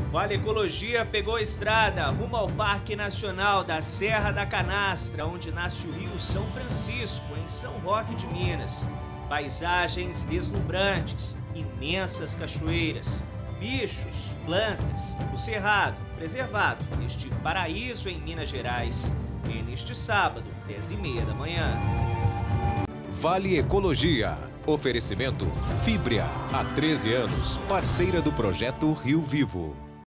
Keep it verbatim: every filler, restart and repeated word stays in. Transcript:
Vale Ecologia pegou a estrada rumo ao Parque Nacional da Serra da Canastra, onde nasce o Rio São Francisco, em São Roque de Minas. Paisagens deslumbrantes, imensas cachoeiras, bichos, plantas, o Cerrado, preservado neste paraíso em Minas Gerais. E neste sábado, dez e meia da manhã. Vale Ecologia. Oferecimento Fibria. Há treze anos, parceira do projeto Rio Vivo.